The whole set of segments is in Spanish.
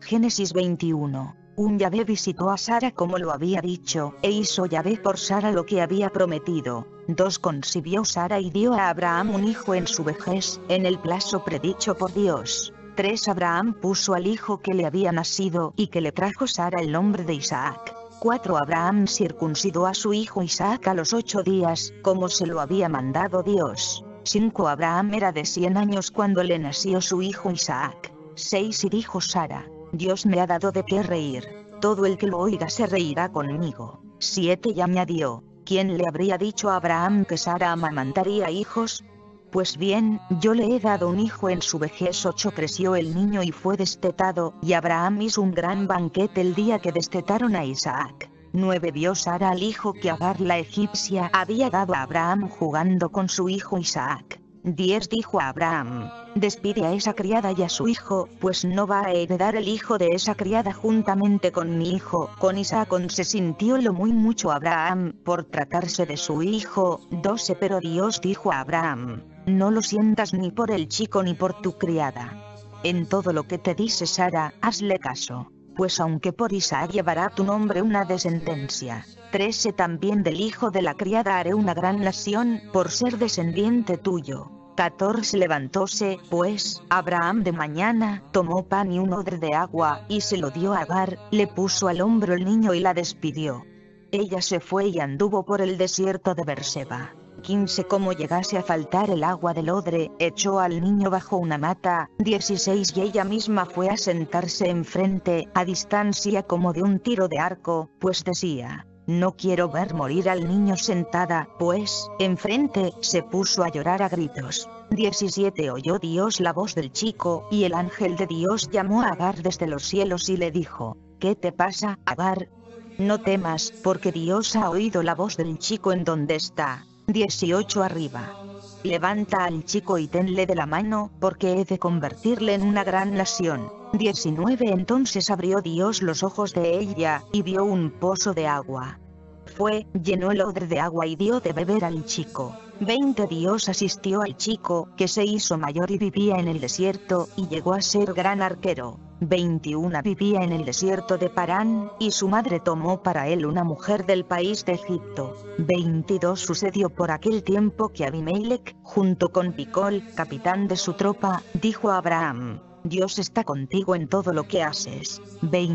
Génesis 21. Yahvé visitó a Sara como lo había dicho, e hizo Yahvé por Sara lo que había prometido. 2. Concibió Sara y dio a Abraham un hijo en su vejez, en el plazo predicho por Dios. 3. Abraham puso al hijo que le había nacido y que le trajo Sara el nombre de Isaac. 4. Abraham circuncidó a su hijo Isaac a los 8 días, como se lo había mandado Dios. 5. Abraham era de 100 años cuando le nació su hijo Isaac. 6. Y dijo Sara: Dios me ha dado de qué reír, todo el que lo oiga se reirá conmigo. 7. Y añadió: ¿Quién le habría dicho a Abraham que Sara amamantaría hijos? Pues bien, yo le he dado un hijo en su vejez. 8. Creció el niño y fue destetado, y Abraham hizo un gran banquete el día que destetaron a Isaac. 9. Vio Sara al hijo que Agar la egipcia había dado a Abraham jugando con su hijo Isaac. 10. Dijo a Abraham: despide a esa criada y a su hijo, pues no va a heredar el hijo de esa criada juntamente con mi hijo, con Isaac. Se sintiólo muy mucho Abraham, por tratarse de su hijo. 12. Pero Dios dijo a Abraham: no lo sientas ni por el chico ni por tu criada. En todo lo que te dice Sara, hazle caso, pues aunque por Isaac llevará tu nombre una descendencia. 13. También del hijo de la criada haré una gran nación, por ser descendiente tuyo. 14. Levantóse, pues, Abraham de mañana, tomó pan y un odre de agua, y se lo dio a Agar, le puso al hombro el niño y la despidió. Ella se fue y anduvo por el desierto de Berseba. 15. Como llegase a faltar el agua del odre, echó al niño bajo una mata. 16. Y ella misma fue a sentarse enfrente, a distancia como de un tiro de arco, pues decía: no quiero ver morir al niño. Sentada, pues, enfrente, se puso a llorar a gritos. 17. Oyó Dios la voz del chico, y el ángel de Dios llamó a Agar desde los cielos y le dijo: ¿qué te pasa, Agar? No temas, porque Dios ha oído la voz del chico en donde está. 18. Arriba. Levanta al chico y tenle de la mano, porque he de convertirle en una gran nación. 19. Entonces abrió Dios los ojos de ella, y vio un pozo de agua. Fue, llenó el odre de agua y dio de beber al chico. 20. Dios asistió al chico, que se hizo mayor y vivía en el desierto, y llegó a ser gran arquero. 21. Vivía en el desierto de Parán, y su madre tomó para él una mujer del país de Egipto. 22. Sucedió por aquel tiempo que Abimelech, junto con Picol, capitán de su tropa, dijo a Abraham: Dios está contigo en todo lo que haces.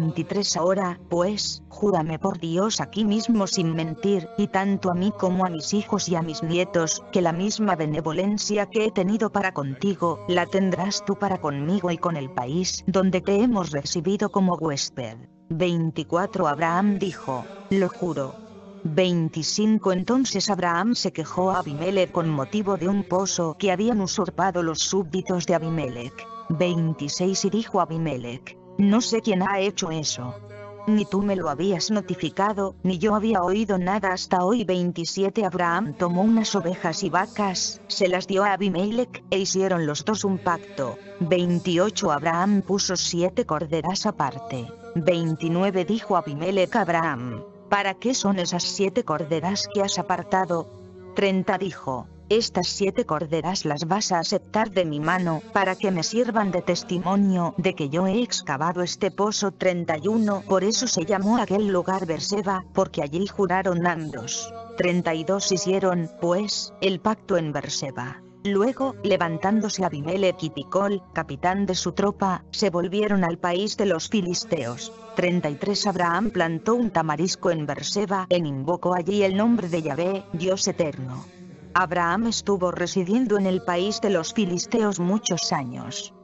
23. Ahora, pues, júrame por Dios aquí mismo sin mentir, y tanto a mí como a mis hijos y a mis nietos, que la misma benevolencia que he tenido para contigo, la tendrás tú para conmigo y con el país donde te hemos recibido como huésped. 24. Abraham dijo: lo juro. 25. Entonces Abraham se quejó a Abimelech con motivo de un pozo que habían usurpado los súbditos de Abimelech. 26. Y dijo Abimelech: no sé quién ha hecho eso. Ni tú me lo habías notificado, ni yo había oído nada hasta hoy. 27. Abraham tomó unas ovejas y vacas, se las dio a Abimelech, e hicieron los dos un pacto. 28. Abraham puso 7 corderas aparte. 29. Dijo Abimelech a Abraham: ¿para qué son esas 7 corderas que has apartado? 30. Dijo: estas 7 corderas las vas a aceptar de mi mano, para que me sirvan de testimonio de que yo he excavado este pozo. 31. Por eso se llamó aquel lugar Berseba, porque allí juraron ambos. 32. Hicieron, pues, el pacto en Berseba. Luego, levantándose Abimelech y Picol, capitán de su tropa, se volvieron al país de los filisteos. 33. Abraham plantó un tamarisco en Berseba, e invocó allí el nombre de Yahvé, Dios eterno. Abraham estuvo residiendo en el país de los filisteos muchos años.